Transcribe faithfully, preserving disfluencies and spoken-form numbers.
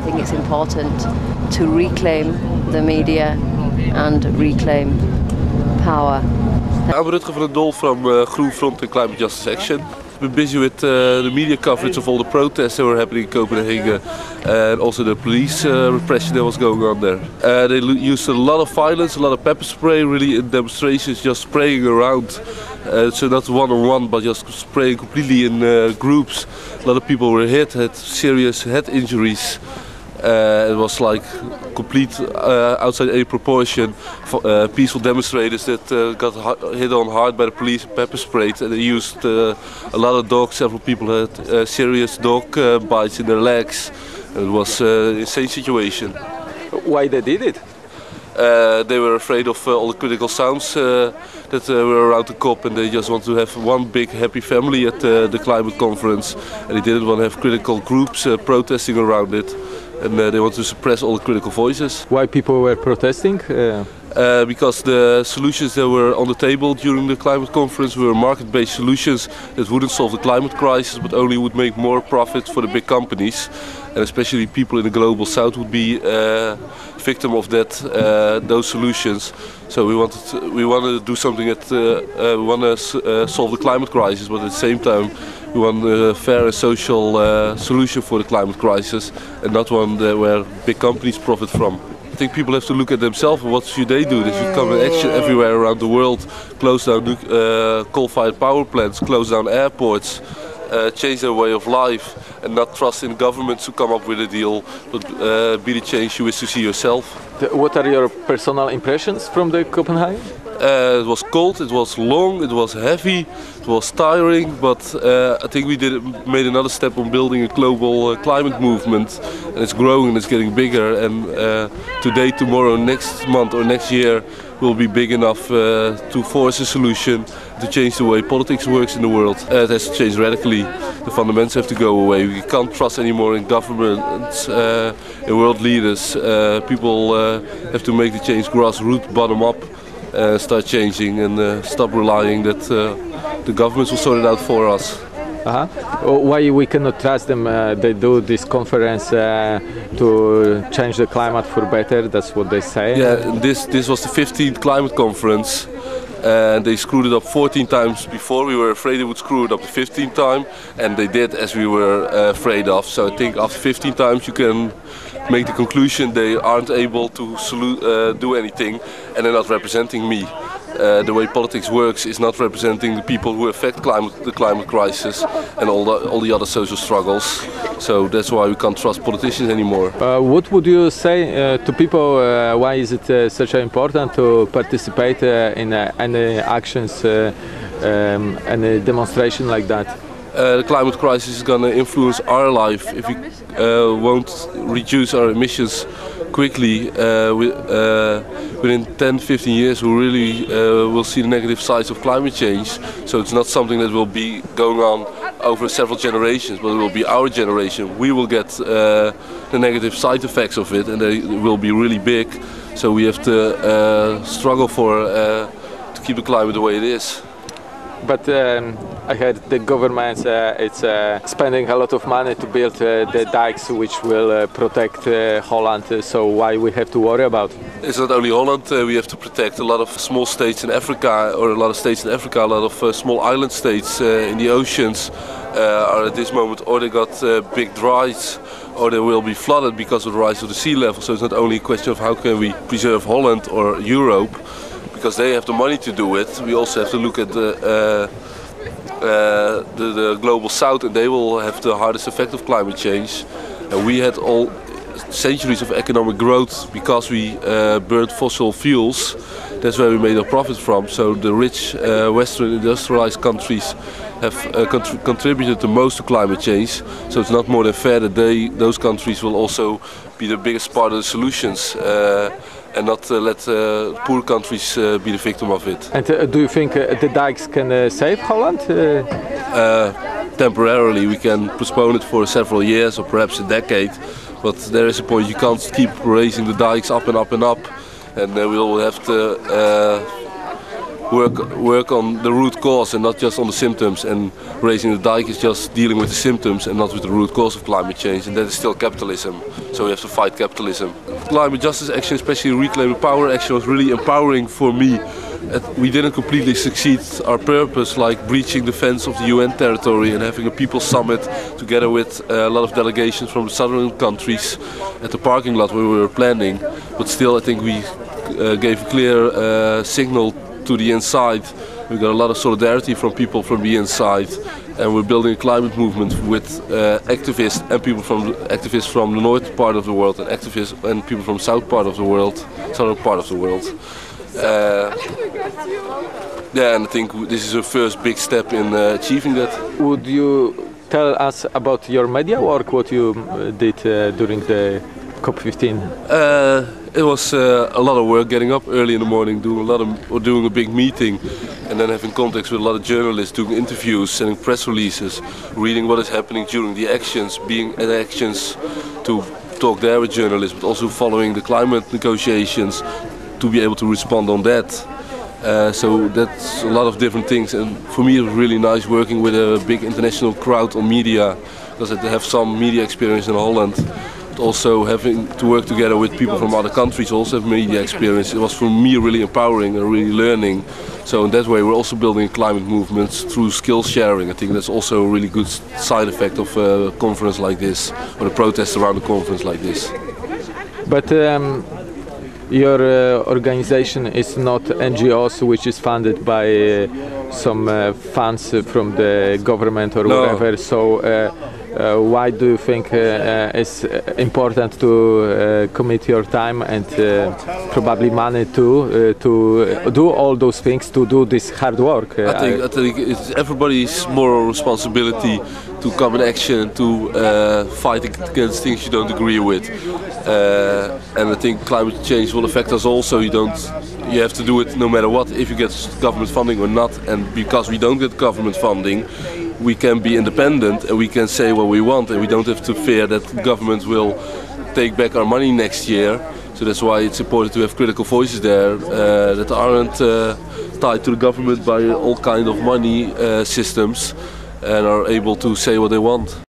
I think it's important to reclaim the media and reclaim power. I'm Rutger van der Dol from uh, Groen Front and Climate Justice Action. We've been busy with uh, the media coverage of all the protests that were happening in Copenhagen and also the police uh, repression that was going on there. Uh, they used a lot of violence, a lot of pepper spray, really in demonstrations, just spraying around. Uh, so not one-on-one, but just spraying completely in uh, groups. A lot of people were hit, had serious head injuries. Uh, it was like complete uh, outside any proportion. Uh, peaceful demonstrators that uh, got hit on hard by the police and pepper sprayed, and they used uh, a lot of dogs. Several people had uh, serious dog uh, bites in their legs. It was uh, an insane situation. Why they did it? Uh, they were afraid of uh, all the critical sounds uh, that uh, were around the COP, and they just want to have one big happy family at uh, the climate conference, and they didn't want to have critical groups uh, protesting around it. And uh, they want to suppress all the critical voices. Why people were protesting? Uh... Uh, because the solutions that were on the table during the climate conference were market-based solutions that wouldn't solve the climate crisis, but only would make more profit for the big companies. And especially people in the global south would be uh, victim of that, uh, those solutions. So we wanted to, we wanted to do something that uh, uh, we want to uh, solve the climate crisis, but at the same time we want a fair and social uh, solution for the climate crisis, and not one that where big companies profit from. I think people have to look at themselves and what should they do. They should come in action everywhere around the world, close down uh, coal-fired power plants, close down airports, uh, change their way of life, and not trust in governments to come up with a deal, but uh, be the change you wish to see yourself. What are your personal impressions from the Copenhagen? Uh, it was cold, it was long, it was heavy, it was tiring, but uh, I think we did made another step on building a global uh, climate movement, and it's growing, it's getting bigger, and uh, today, tomorrow, next month or next year will be big enough uh, to force a solution to change the way politics works in the world. Uh, it has to change radically. The fundamentals have to go away. We can't trust anymore in governments, uh, in world leaders. Uh, people uh, have to make the change grassroots, bottom up. Uh, start changing and uh, stop relying that uh, the governments will sort it out for us. Uh-huh. Why we cannot trust them? Uh, they do this conference uh, to change the climate for better. That's what they say. Yeah, this this was the fifteenth climate conference, and they screwed it up fourteen times before. We were afraid they would screw it up the fifteenth time, and they did, as we were uh, afraid of. So I think after fifteen times you can make the conclusion they aren't able to uh, do anything, and they're not representing me. Uh, the way politics works is not representing the people who affect climate, the climate crisis and all the, all the other social struggles. So that's why we can't trust politicians anymore. Uh, what would you say uh, to people? Uh, why is it uh, such important to participate uh, in uh, any actions, uh, um, any demonstration like that? Uh, the climate crisis is going to influence our life. If we uh, won't reduce our emissions quickly, uh, we, uh, within ten to fifteen years we really uh, will see the negative sides of climate change. So it's not something that will be going on over several generations, but it will be our generation. We will get uh, the negative side effects of it, and they will be really big. So we have to uh, struggle for uh, to keep the climate the way it is. But um, I heard the government uh, it's uh, spending a lot of money to build uh, the dikes which will uh, protect uh, Holland, uh, so why we have to worry about? It's not only Holland, uh, we have to protect a lot of small states in Africa, or a lot of states in Africa, a lot of uh, small island states uh, in the oceans uh, are at this moment, or they got uh, big dries, or they will be flooded because of the rise of the sea level. So it's not only a question of how can we preserve Holland or Europe, because they have the money to do it. We also have to look at the, uh, uh, the, the global south, and they will have the hardest effect of climate change. And we had all centuries of economic growth because we uh, burned fossil fuels. That's where we made our profit from. So the rich uh, Western industrialized countries have uh, contr contributed the most to climate change. So it's not more than fair that they, those countries will also be the biggest part of the solutions. Uh, and not uh, let uh, poor countries uh, be the victim of it. And uh, do you think uh, the dikes can uh, save Holland? Uh... Uh, temporarily, we can postpone it for several years or perhaps a decade, but there is a point you can't keep raising the dikes up and up and up, and uh, we'll have to uh, work work on the root cause and not just on the symptoms. And raising the dike is just dealing with the symptoms and not with the root cause of climate change. And that is still capitalism. So we have to fight capitalism. Climate justice action, especially Reclaim the Power action, was really empowering for me. We didn't completely succeed our purpose, like breaching the fence of the U N territory and having a People's Summit together with a lot of delegations from the southern countries at the parking lot where we were planning. But still, I think we uh, gave a clear uh, signal to the inside. We got a lot of solidarity from people from the inside, and we're building a climate movement with uh, activists and people from activists from the north part of the world and activists and people from the south part of the world, southern part of the world. Uh, yeah, and I think this is a first big step in uh, achieving that. Would you tell us about your media work, what you did uh, during the COP fifteen? Uh, it was uh, a lot of work, getting up early in the morning, doing a lot of, or doing a big meeting, and then having contacts with a lot of journalists, doing interviews, sending press releases, reading what is happening during the actions, being at actions to talk there with journalists, but also following the climate negotiations to be able to respond on that. Uh, so that's a lot of different things, and for me it was really nice working with a big international crowd on media, because I have some media experience in Holland, but also having to work together with people from other countries who also have media experience. It was for me really empowering and really learning. So in that way we're also building climate movements through skill sharing. I think that's also a really good side effect of a conference like this, or the protests around a conference like this. But um... your uh, organization is not N G Os, which is funded by uh, some uh, funds from the government or no. whatever. So uh, uh, why do you think uh, uh, it's important to uh, commit your time and uh, probably money too uh, to do all those things, to do this hard work? Uh, I think, I think it's everybody's moral responsibility to come in action, to uh, fight against things you don't agree with. Uh, and I think climate change will affect us also. You don't, you have to do it no matter what, if you get government funding or not. And because we don't get government funding, we can be independent and we can say what we want, and we don't have to fear that government will take back our money next year. So that's why it's important to have critical voices there uh, that aren't uh, tied to the government by all kind of money uh, systems, and are able to say what they want.